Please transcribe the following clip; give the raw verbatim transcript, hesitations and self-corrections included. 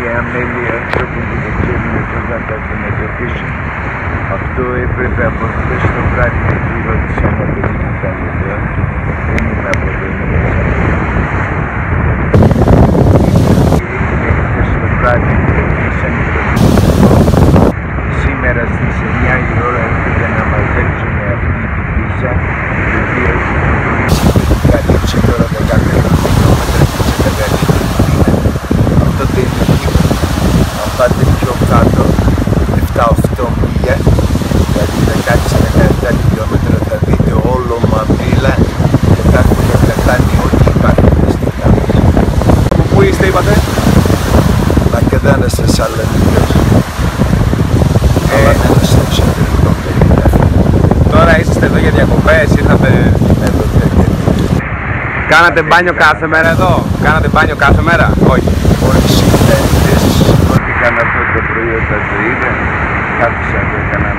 αμέλεια ανθρώπων που δεν ξέρουν πώς να τα αντιμετωπίσουν. Αυτό έπρεπε από χθες το βράδυ, γιατί ρώτησα ένα παιδί που ήταν εδώ. Δεν είμαι από εδώ, είμαι μέσα. Χθες το βράδυ που ήρθαν το παιδί. Σήμερα στις εννιά η ώρα έρχεται να μαζέψουν αυτή την πίσσα, η οποία έχει προχωρήσει κάτι σύνορα δεκατέσσερα χιλιόμετρα και ξεκαθαρίσει την πίνα. Αυτό δεν είναι τίποτα. Αν πάτε πιο κάτω, επτά οκτώ μίλια, δηλαδή δεκαέξι δεκαεπτά χιλιόμετρα, θα δείτε όλο μαυρίλα και θα έχουν πεθάνει ό,τι υπάρχει στην καμπή. Πού είστε, είπατε? Μακεδόνας Θεσσαλονίκης. Αλλά μένω στο εξωτερικό περίπτωση. Τώρα είσαστε εδώ για διακοπές, ήρθατε... Εδώ πέρα. Κάνατε μπάνιο κάθε μέρα εδώ? Κάνατε μπάνιο κάθε μέρα? Όχι. Μόλις ήρθα εχθές, σηκώθηκαν αυτό το πρωί όταν το είδα, κάθισα και έκανα